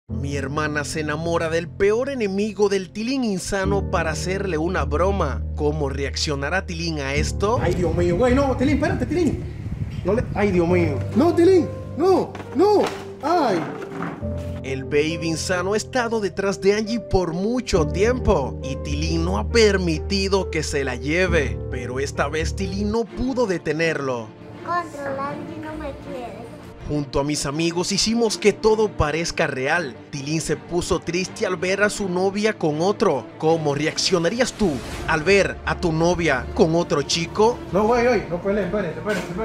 Mi hermana se enamora del peor enemigo del Tilín insano para hacerle una broma. ¿Cómo reaccionará Tilín a esto? Ay, Dios mío, güey, no, Tilín, espérate, Tilín. No le... Ay, Dios mío. No, Tilín, no, no. Ay. El baby insano ha estado detrás de Angie por mucho tiempo y Tilín no ha permitido que se la lleve. Pero esta vez Tilín no pudo detenerlo. Controlar y no me quiere. Junto a mis amigos hicimos que todo parezca real. Tilín se puso triste al ver a su novia con otro. ¿Cómo reaccionarías tú al ver a tu novia con otro chico? No, güey, no peleen, espérense.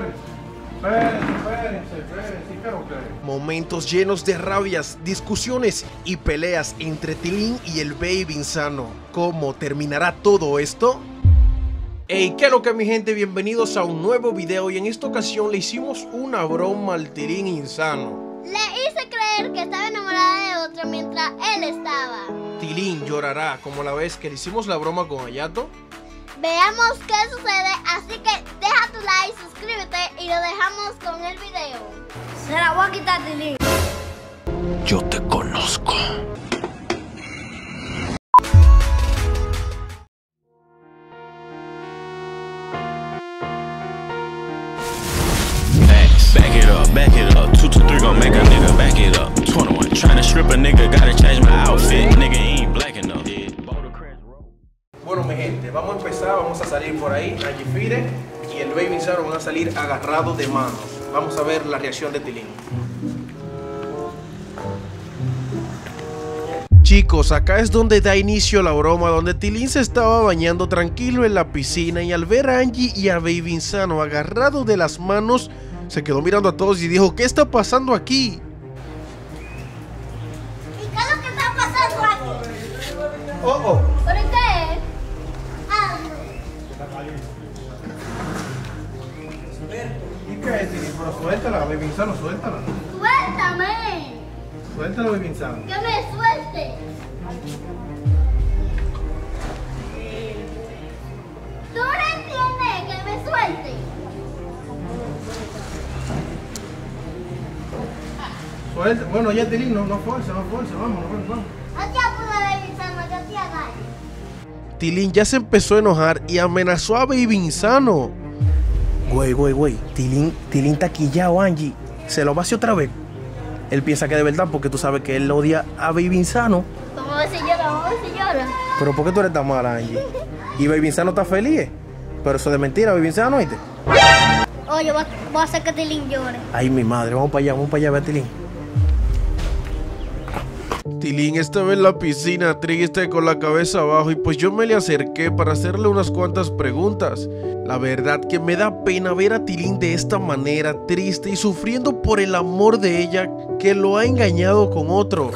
Espérense, claro que... Momentos llenos de rabias, discusiones y peleas entre Tilín y el baby insano. ¿Cómo terminará todo esto? Hey, ¿qué es lo que mi gente? Bienvenidos a un nuevo video y en esta ocasión le hicimos una broma al Tilín insano. Le hice creer que estaba enamorada de otro mientras él estaba. Tilín llorará como la vez que le hicimos la broma con Hayato. Veamos qué sucede, así que deja tu like, suscríbete y lo dejamos con el video. Se la voy a quitar, Tilín. Yo te conozco. Back it up, 2 to 3 gon' make a nigga back it up. 21, tryna strip a nigga, gotta change my outfit. Nigga ain't black enough. Bueno mi gente, vamos a empezar, vamos a salir por ahí. Angie Fire y el baby insano van a salir agarrados de manos. Vamos a ver la reacción de Tilín. Chicos, acá es donde da inicio la broma, donde Tilín se estaba bañando tranquilo en la piscina y al ver a Angie y a baby insano agarrados de las manos, se quedó mirando a todos y dijo, ¿qué está pasando aquí? ¿Y qué es lo que está pasando aquí? Oh. ¿Por qué? ¿Y qué es, Tilín? Pero suéltala, baby insano, suéltala. Suéltame. Suéltala, baby insano. Que me suelte. ¿Tú no entiendes que me suelte? Suelta. Bueno, ya Tilín, no fuerza, vamos. Aquí pude revisarme, yo te agarro. Tilín ya se empezó a enojar y amenazó a baby insano. Güey, Tilín está quillado, Angie. Se lo va a hacer otra vez. Él piensa que de verdad porque tú sabes que él odia a baby insano. Vamos a ver si llora, Pero ¿por qué tú eres tan mala, Angie? Y baby insano está feliz. Pero eso de mentira, baby insano, ¿oíste? Oye, voy a hacer que Tilín llore. Ay, mi madre, vamos para allá a ver a Tilín. Tilín estaba en la piscina triste con la cabeza abajo y pues yo me le acerqué para hacerle unas cuantas preguntas. La verdad que me da pena ver a Tilín de esta manera, triste y sufriendo por el amor de ella que lo ha engañado con otro.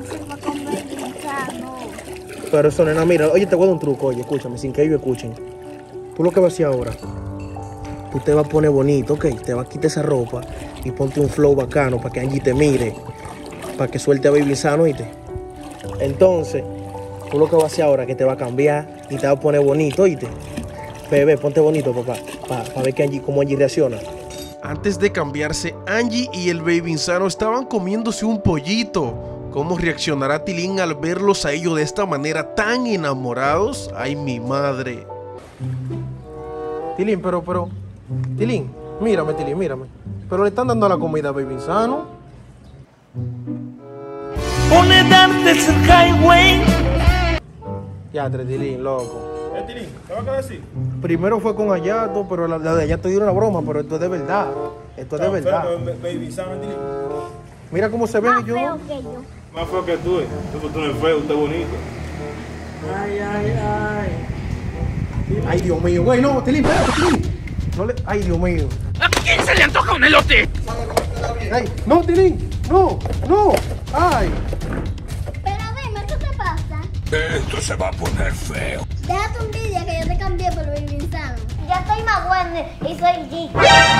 Pero eso, nena, mira, oye, te voy a dar un truco, oye, escúchame, sin que ellos escuchen. Tú lo que vas a hacer ahora, tú te vas a poner bonito, ok, te vas a quitar esa ropa y ponte un flow bacano para que Angie te mire, para que suelte a baby insano, ¿oíste? Entonces, tú lo que vas a hacer ahora es que te vas a cambiar y te vas a poner bonito, ¿oíste? Bebé, ponte bonito, papá, para ver que cómo Angie reacciona. Antes de cambiarse, Angie y el baby insano estaban comiéndose un pollito. ¿Cómo reaccionará Tilín al verlos a ellos de esta manera tan enamorados? ¡Ay, mi madre! Tilín, pero... Tilín, mírame, Tilín, mírame. Pero le están dando la comida a baby insano. Only that's the highway. Ya, Tilín, loco. Tilín, ¿te va a quedar así? Primero fue con Hayato, pero la de Hayato dio una broma, pero esto es de verdad. Esto es de verdad. Baby insano, Tilín. Mira cómo se ve Más yo. feo que yo. Más feo que tú, tú no eres feo, usted es bonito. Ay, Dios mío, güey, no, Tilín, espérate, Tilín. No le... Ay, Dios mío. ¿A quién se le antoja un elote? Ay, no, Tilín, no, ay. Pero dime, ¿qué te pasa? Esto se va a poner feo. Déjate un vídeo que yo te cambié por baby insano. Ya estoy más buena y soy G.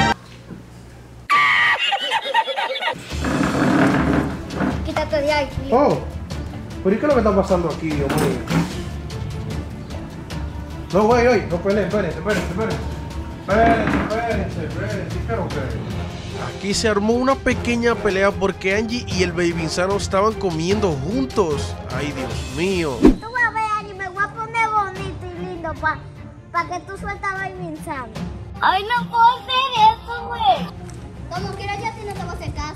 Quítate de ahí, Tilín. Oh, pero ¿y qué es lo que está pasando aquí, Dios mío? No, güey, no peleen, espérense, claro que... Aquí se armó una pequeña pelea porque Angie y el Baby Insano estaban comiendo juntos. Ay, Dios mío. Tú vas a ver, Angie, me voy a poner bonito y lindo para que tú sueltas a Baby Insano. Ay, no puedo hacer eso, güey. Como quiera, yo a ti no te voy a hacer caso.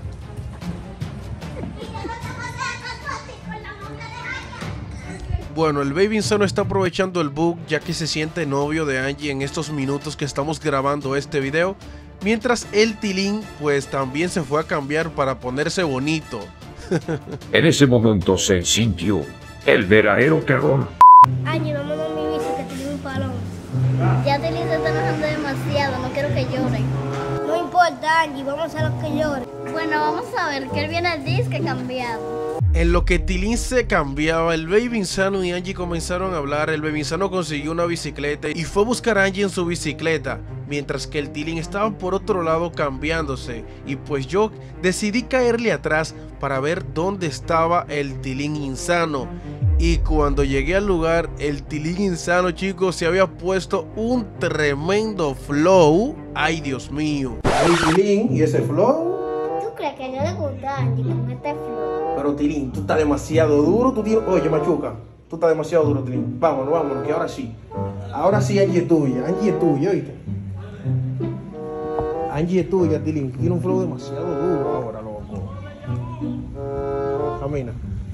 Bueno, el Baby Insano está aprovechando el bug ya que se siente novio de Angie en estos minutos que estamos grabando este video. Mientras el Tilín pues también se fue a cambiar para ponerse bonito. En ese momento se sintió el verdadero terror. Angie, vámonos a mi bici que tiene un palón. Ya Tilín se está enojando demasiado, no quiero que llore. No importa, Angie, vamos a lo que llore. Bueno, vamos a ver que él viene al disque cambiado. En lo que Tilín se cambiaba, el Baby Insano y Angie comenzaron a hablar. El Baby Insano consiguió una bicicleta y fue a buscar a Angie en su bicicleta, mientras que el Tilín estaba por otro lado cambiándose. Y pues yo decidí caerle atrás para ver dónde estaba el Tilín Insano. Y cuando llegué al lugar, el Tilín Insano, chicos, se había puesto un tremendo flow. Ay, Dios mío. Ay, Tilín, ¿y ese flow? ¿Tú crees que no le gusta a Angie con este flow? Pero Tilín, tú estás demasiado duro. Oye, Machuca, tú estás demasiado duro, Tilín. Vámonos, que ahora sí. Ahora sí, Angie es tuya, ¿oíste? Angie es tuya, Tilín. Tiene un flow demasiado duro ahora, loco. Camina.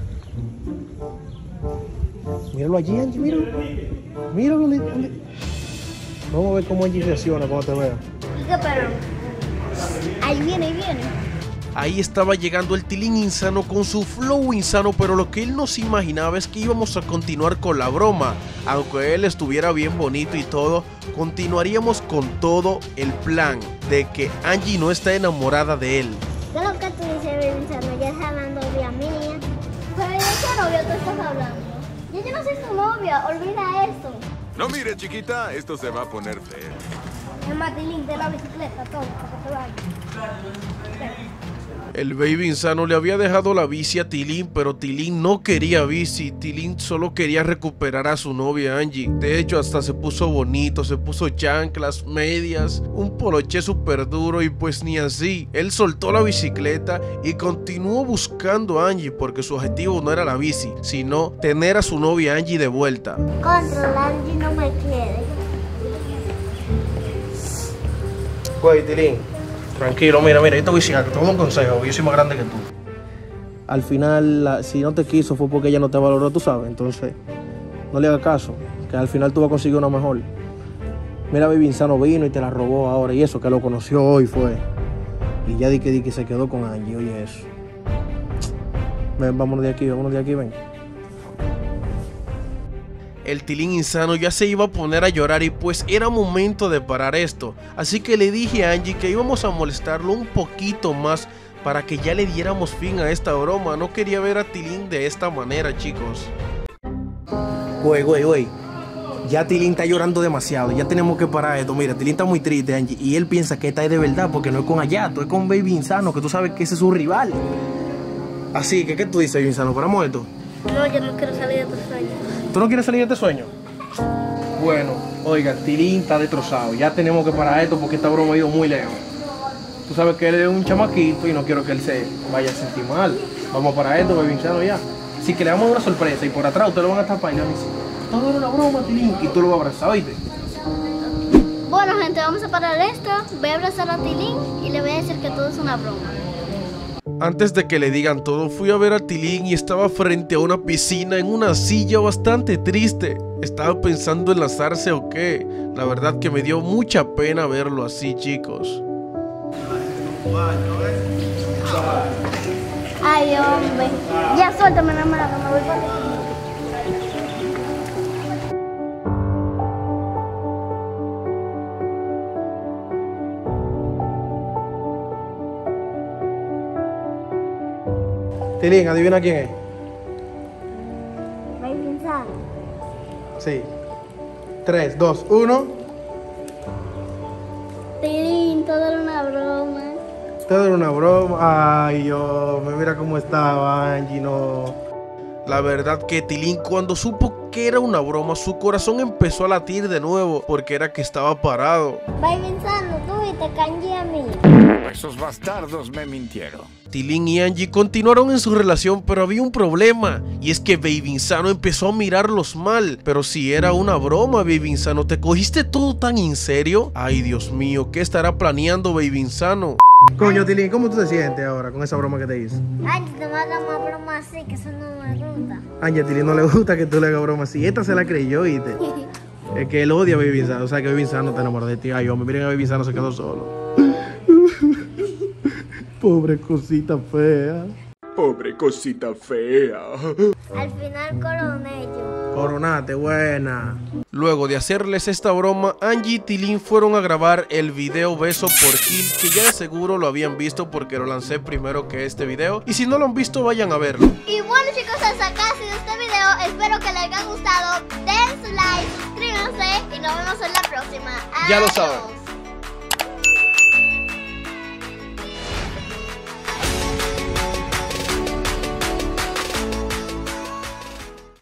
Míralo allí, Angie, míralo. Míralo. Vamos a ver cómo Angie reacciona cuando te vea. ¿Qué pero? Ahí viene. Ahí estaba llegando el Tilín Insano con su flow insano, pero lo que él no se imaginaba es que íbamos a continuar con la broma. Aunque él estuviera bien bonito y todo, continuaríamos con todo el plan de que Angie no está enamorada de él. ¿Qué es lo que tú dices, Baby Insano? Ya está hablando novia mía. Pero ¿de qué novia tú estás hablando? Yo no soy su novia, olvida eso. No mire, chiquita, esto se va a poner feo. Es más, Tilín, de la bicicleta, todo, para que te vayas. El Baby Insano le había dejado la bici a Tilín, pero Tilín no quería bici. Tilín solo quería recuperar a su novia Angie. De hecho, hasta se puso bonito, se puso chanclas, medias, un poloché súper duro y pues ni así. Él soltó la bicicleta y continuó buscando a Angie porque su objetivo no era la bici, sino tener a su novia Angie de vuelta. Controla, Angie no me quiere. Güey, Tilín, tranquilo, mira, yo te voy a decir algo, te voy a dar un consejo, yo soy más grande que tú. Al final, si no te quiso fue porque ella no te valoró, tú sabes, entonces no le hagas caso, que al final tú vas a conseguir una mejor. Mira, Baby Insano vino y te la robó ahora, y eso que lo conoció hoy fue. Y ya di que se quedó con Angie, oye eso. Ven, vámonos de aquí, ven. El Tilín Insano ya se iba a poner a llorar y pues era momento de parar esto. Así que le dije a Angie que íbamos a molestarlo un poquito más para que ya le diéramos fin a esta broma. No quería ver a Tilín de esta manera, chicos. Güey. Ya Tilín está llorando demasiado. Ya tenemos que parar esto. Mira, Tilín está muy triste, Angie. Y él piensa que esta es de verdad porque no es con Hayato, es con Baby Insano, que tú sabes que ese es su rival. Así que, ¿qué tú dices, Baby Insano? ¿Paramos esto? No, yo no quiero salir de tu sueño. ¿Tú no quieres salir de este sueño? Bueno, oiga, Tilín está destrozado. Ya tenemos que parar esto porque esta broma ha ido muy lejos. Tú sabes que él es un chamaquito y no quiero que él se vaya a sentir mal. Vamos a parar esto, Baby Insano, ya. Así que le damos una sorpresa y por atrás ustedes lo van a tapar y le van a decir: todo era una broma, Tilín. Y tú lo vas a abrazar, ¿oíste? Bueno, gente, vamos a parar esto. Voy a abrazar a Tilín y le voy a decir que todo es una broma. Antes de que le digan todo, fui a ver a Tilín y estaba frente a una piscina en una silla bastante triste. Estaba pensando en lanzarse o qué. La verdad que me dio mucha pena verlo así, chicos. Ay, hombre. Ya suéltame la mano, me voy para ti. Tilín, adivina quién es. Baby Insano. Sí. 3, 2, 1. Tilín, todo era una broma. Todo era una broma. Ay, Dios, me mira cómo estaba Angie, no. La verdad que Tilín cuando supo que era una broma, su corazón empezó a latir de nuevo porque era que estaba parado. Baby Sano, tú y te cangué a mí. Esos bastardos me mintieron. Tilín y Angie continuaron en su relación, pero había un problema, y es que Baby Insano empezó a mirarlos mal. Pero si era una broma, Baby Insano, ¿te cogiste todo tan en serio? Ay, Dios mío, ¿qué estará planeando Baby Insano? Coño, Tilín, ¿cómo tú te sientes ahora con esa broma que te hice? Angie, te me hagas más broma así, que eso no me gusta. Angie, a Tilín no le gusta que tú le hagas broma así. Esta se la creyó, ¿viste? Es que él odia a Baby Insano. O sea, que Baby Insano te enamoró de ti. Ay, hombre, miren a Baby Insano, se quedó solo. Pobre cosita fea. Pobre cosita fea. Al final coroné yo. Coronate, buena. Luego de hacerles esta broma, Angie y Tilín fueron a grabar el video Beso por Kill, que ya de seguro lo habían visto porque lo lancé primero que este video. Y si no lo han visto, vayan a verlo. Y bueno, chicos, hasta acá ha sido este video. Espero que les haya gustado. Den su like, suscríbanse y nos vemos en la próxima. Ya lo Adiós. saben.